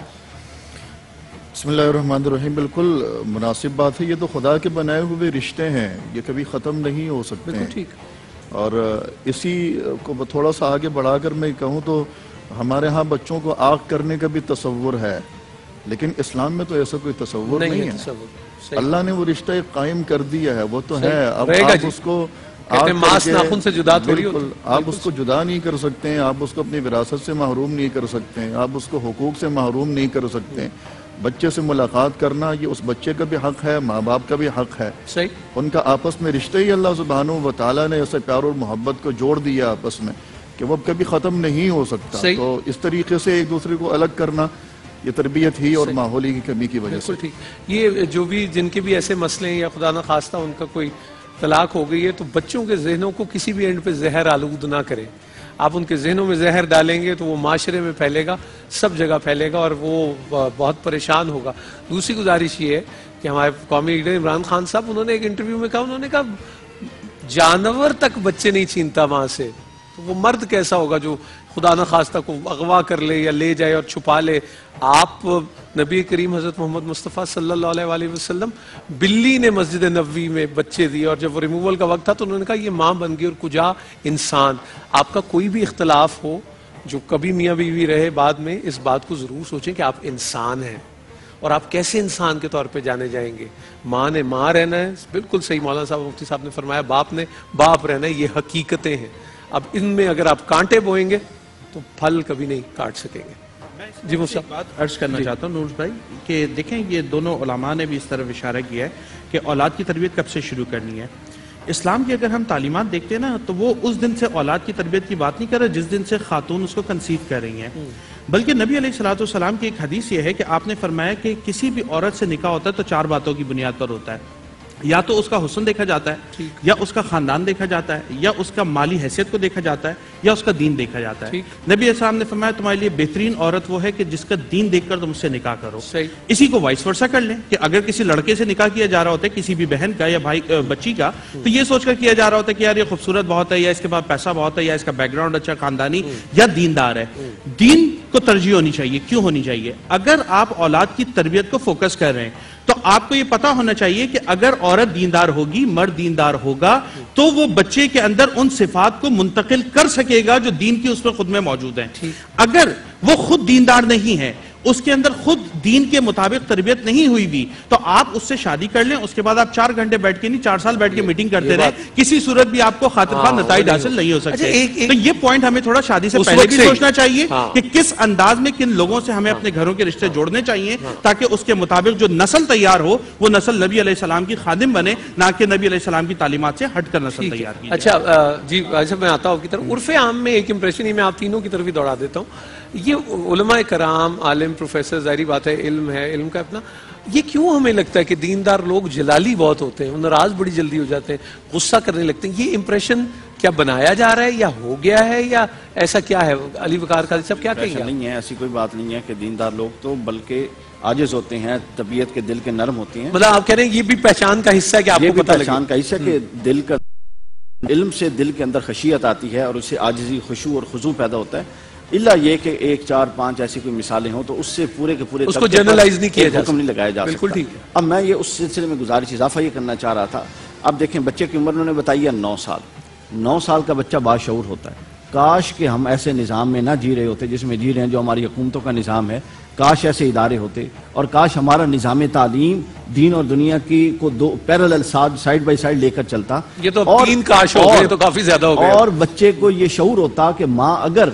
بسم اللہ الرحمن الرحیم. بالکل مناسب بات ہے. یہ تو خدا کے بنائے ہوئے رشتے ہیں، یہ کبھی ختم نہیں ہو سکتے ہیں. اور اسی کو تھوڑا سا آگے بڑھا کر میں کہوں تو ہمارے ہاں بچوں کو آگ کرنے کا بھی تصور ہے، لیکن اسلام میں تو ایسا کوئی تصور نہیں ہے. اللہ نے وہ رشتہ قائم کر دیا ہے، وہ تو ہے. اب آپ اس کو بالکل آپ اس کو جدا نہیں کر سکتے ہیں، آپ اس کو اپنی وراثت سے محروم نہیں کر سکتے ہیں، آپ اس کو حقوق سے محروم نہیں کر سکتے ہیں. بچے سے ملاقات کرنا یہ اس بچے کا بھی حق ہے، ماں باپ کا بھی حق ہے. صحیح. ان کا آپس میں رشتہ ہی اللہ سبحانہ و تعالیٰ نے ایسے پیار اور محبت کو جوڑ دیا آپس میں کہ وہ کبھی ختم نہیں ہو سکتا. تو اس طریقے سے ایک دوسرے کو الگ کرنا یہ تربیت ہی اور ماحولی کی کمی کی وجہ سے. ٹھیک. یہ جو بھی جن کے بھی ایسے مسئلے ہیں یا خدا نہ خواستہ ان کا کوئی طلاق ہو گئی ہے تو بچوں کے ذہنوں کو کسی بھی اینڈ پہ زہر آلود نہ کریں. آپ ان کے ذہنوں میں زہر ڈالیں گے تو وہ معاشرے میں پھیلے گا، سب جگہ پھیلے گا اور وہ بہت پریشان ہوگا. دوسری گزارش یہ ہے کہ ہمارے قومی لیڈر عمران خان صاحب انہوں نے ایک انٹرویو میں کہا، انہوں نے کہا جانور تک بچے نہیں چھینتا وہاں سے، تو وہ مرد کیسا ہوگا جو خدا نہ خواستہ کو اغوا کر لے یا لے جائے اور چھپا لے. آپ نبی کریم حضرت محمد مصطفیٰ صلی اللہ علیہ وآلہ وسلم، بلی نے مسجد نبوی میں بچے دیے، اور جب وہ ریموول کا وقت تھا تو انہوں نے کہا یہ ماں بن گئی اور کجا انسان. آپ کا کوئی بھی اختلاف ہو، جو کبھی میاں بیوی رہے بعد میں، اس بات کو ضرور سوچیں کہ آپ انسان ہیں، اور آپ کیسے انسان کے طور پہ جانے جائیں گے. ماں نے ماں رہنا ہے، بالکل صحیح مولانا صاحب مفتی صاحب نے فرمایا، باپ نے باپ رہنا ہے، یہ حقیقتیں ہیں. اب ان میں اگر آپ کانٹے بوئیں گے تو پھل کبھی نہیں کاٹ سکیں گے. جی مفتی صاحب، بات عرض کرنا چاہتا ہوں نور بھائی کہ دیکھیں یہ دونوں علماء نے بھی اس طرف اشارہ کیا ہے کہ اولاد کی تربیت کب سے شروع کرنی ہے. اسلام کی اگر ہم تعلیمات دیکھتے ہیں نا تو وہ اس دن سے اولاد کی تربیت کی بات نہیں کر رہا جس دن سے خاتون اس کو کنسیو کر رہی ہیں، بلکہ نبی علیہ الصلوۃ والسلام کی ایک حدیث یہ ہے کہ آپ نے فرمایا کہ کسی بھی عورت سے نکاح ہوتا ہے تو چار باتوں کی بنیاد پر ہوتا ہے. یا تو اس کا حسن دیکھا جاتا ہے، یا اس کا خاندان دیکھا جاتا ہے، یا اس کا مالی حیثیت کو دیکھا جاتا ہے، یا اس کا دین دیکھا جاتا ہے. نبی علیہ السلام نے فرمایا تمہارے لیے بہترین عورت وہ ہے کہ جس کا دین دیکھ کر تم اس سے نکاح کرو. اسی کو وائس ورسا کر لیں کہ اگر کسی لڑکے سے نکاح کیا جا رہا ہوتا ہے کسی بھی بہن کا یا بھائی بچی کا، تو یہ سوچ کر کیا جا رہا ہوتا ہے کہ یار یہ خوبصورت بہت ہے، یا اس کے پاس پیسہ بہت ہے، یا اس کا بیک گراؤنڈ اچھا خاندانی یا دیندار ہے. دین کو ترجیح ہونی چاہیے. کیوں ہونی چاہیے؟ اگر آپ اولاد کی تربیت کو فوکس کر رہے ہیں تو آپ کو یہ پتا ہونا چاہیے کہ اگر عورت دیندار ہوگی، مرد دیندار ہوگا، تو وہ بچے کے اندر ان صفات کو منتقل کر سکے گا جو دین کی اس میں خود میں موجود ہیں. اگر وہ خود دیندار نہیں ہے، اس کے اندر خود دین کے مطابق تربیت نہیں ہوئی بھی، تو آپ اس سے شادی کر لیں، اس کے بعد آپ چار گھنٹے بیٹھ کے نہیں چار سال بیٹھ کے میٹنگ کرتے رہیں، کسی صورت بھی آپ کو خاطر خواہ نتائج حاصل نہیں ہو سکتے. تو یہ پوائنٹ ہمیں تھوڑا شادی سے پہلے بھی سوچنا چاہیے کہ کس انداز میں کن لوگوں سے ہمیں اپنے گھروں کے رشتے جوڑنے چاہیے تاکہ اس کے مطابق جو نسل تیار ہو وہ نسل نبی علیہ السلام کی خادم بنے، نہ کہ نبی علیہ السلام کی تعلیمات سے ہٹ کر نسل تیار کی. اچھا جی، جب میں آتا ہوں کی طرف عرف عام میں ایک امپریشن ہی میں آپ تینوں کی طرف ہی دوڑا دیتا ہوں. یہ علماء کرام، عالم، پروفیسر، ظاہری بات ہے علم ہے، علم کا اپنا، یہ کیوں ہمیں لگتا ہے کہ دیندار لوگ جلالی بہت ہوتے ہیں، وہ ناراض بڑی جلدی ہو جاتے ہیں، غصہ کرنے لگتے ہیں؟ یہ امپریشن کیا بنایا جا رہا ہے یا ہو گیا ہے یا ایسا کیا ہے؟ علی وقار قاضی صاحب کیا کہیں گے؟ نہیں ہے، ایسی کوئی بات نہیں ہے کہ دیندار لوگ تو بلکہ عاجز ہوتے ہیں، طبیعت کے دل کے نرم ہوتی ہیں. مطلب آپ کہہ رہے ہیں یہ بھی پہچان کا حصہ ہے کہ آپ کو پتہ لگے؟ پہچان کا حصہ کہ دل کا علم سے دل کے اندر خشیت آتی ہے اور اس سے عاجزی، خشوع اور خضوع پیدا ہوتا ہے. اللہ یہ کہ ایک چار پانچ ایسی کوئی مثالیں ہوں تو اس سے پورے کے پورے اس کو جنرلائز نہیں کیا جا حکم نہیں لگایا جا سکتا. بالکل ٹھیک ہے. اب میں یہ اس سلسلے میں گزارش اضافہ یہ کرنا چاہ رہا تھا. اب دیکھیں بچے کی عمر انہوں نے بتائی ہے نو سال. نو سال کا بچہ باشعور ہوتا ہے. کاش کہ ہم ایسے نظام میں نہ جی رہے ہوتے جس میں جی رہے ہیں جو ہماری حکومتوں کا نظام ہے. کاش ایسے ادارے ہوتے اور کاش ہمارا نظام تعلیم دین اور دنیا کی کو دو پیرالل سائیڈ بائی سائیڈ لے کر چلتا. یہ تو تین کاش ہو گئے تو کافی زیادہ ہو گئے. اور بچے کو یہ شعور ہوتا کہ ماں اگر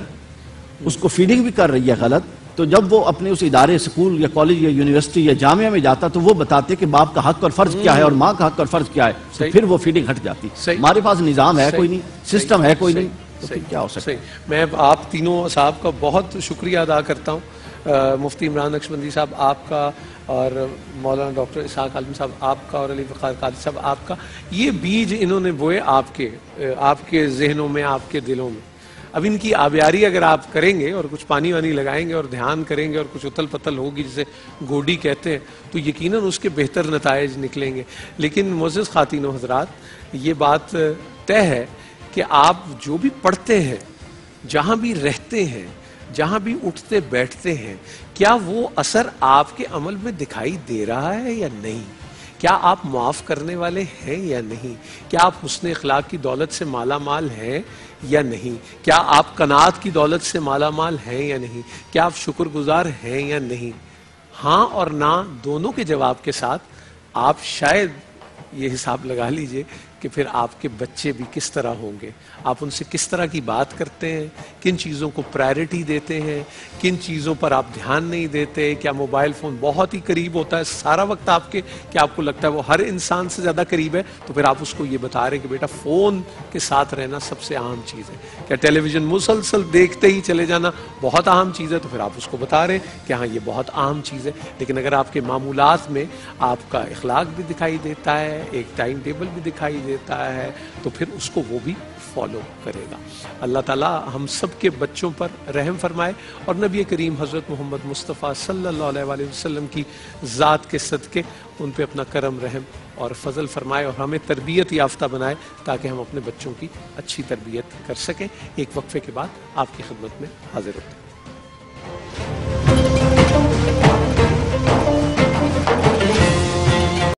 اس کو فیڈنگ بھی کر رہی ہے غلط تو جب وہ اپنے اس ادارے اسکول یا کالج یا یونیورسٹی یا جامعہ میں جاتا تو وہ بتاتے کہ باپ کا حق اور فرض کیا ہے اور ماں کا حق اور فرض کیا ہے. تو پھر وہ فیڈنگ ہٹ جاتی. ہمارے پاس نظام ہے کوئی نہیں، سسٹم ہے کوئی نہیں، تو پھر کیا ہو سکتا ہے؟ میں آپ تینوں صاحب کا بہت شکریہ ادا کرتا ہوں. مفتی عمران نقشبندی صاحب آپ کا، اور مولانا ڈاکٹر اسحاق عالم صاحب آپ کا، اور علی وقار قاضی صاحب آپ کا. یہ بیج انہوں نے بوئے آپ کے آپ کے ذہنوں میں، آپ کے دلوں میں. اب ان کی آبیاری اگر آپ کریں گے اور کچھ پانی وانی لگائیں گے اور دھیان کریں گے اور کچھ اتل پتل ہوگی جسے گوڈی کہتے ہیں تو یقیناً اس کے بہتر نتائج نکلیں گے. لیکن معزز خواتین و حضرات، یہ بات طے ہے کہ آپ جو بھی پڑھتے ہیں، جہاں بھی رہتے ہیں، جہاں بھی اٹھتے بیٹھتے ہیں، کیا وہ اثر آپ کے عمل میں دکھائی دے رہا ہے یا نہیں؟ کیا آپ معاف کرنے والے ہیں یا نہیں؟ کیا آپ حسن اخلاق کی دولت سے مالا مال ہیں یا نہیں؟ کیا آپ قناعت کی دولت سے مالا مال ہیں یا نہیں؟ کیا آپ شکر گزار ہیں یا نہیں؟ ہاں اور نہ دونوں کے جواب کے ساتھ آپ شاید یہ حساب لگا لیجئے کہ پھر آپ کے بچے بھی کس طرح ہوں گے. آپ ان سے کس طرح کی بات کرتے ہیں، کن چیزوں کو پرائرٹی دیتے ہیں، کن چیزوں پر آپ دھیان نہیں دیتے. کیا موبائل فون بہت ہی قریب ہوتا ہے سارا وقت آپ کے، کہ آپ کو لگتا ہے وہ ہر انسان سے زیادہ قریب ہے، تو پھر آپ اس کو یہ بتا رہے ہیں کہ بیٹا فون کے ساتھ رہنا سب سے اہم چیز ہے. کیا ٹیلی ویژن مسلسل دیکھتے ہی چلے جانا بہت اہم چیز ہے، تو پھر آپ اس کو بتا رہے ہیں کہ ہاں یہ بہت اہم چیز ہے. لیکن اگر آپ کے معمولات میں آپ کا اخلاق بھی دکھائی دیتا ہے، ایک ٹائم ٹیبل بھی دکھائی دیتا ہے، تو پھر اس کو وہ بھی فالو کرے گا. اللہ تعالیٰ ہم سب کے بچوں پر رحم فرمائے اور نبی کریم حضرت محمد مصطفیٰ صلی اللہ علیہ وآلہ وسلم کی ذات کے صدقے ان پہ اپنا کرم رحم اور فضل فرمائے اور ہمیں تربیت یافتہ بنائے تاکہ ہم اپنے بچوں کی اچھی تربیت کر سکیں. ایک وقفے کے بعد آپ کی خدمت میں حاضر ہوتے ہیں.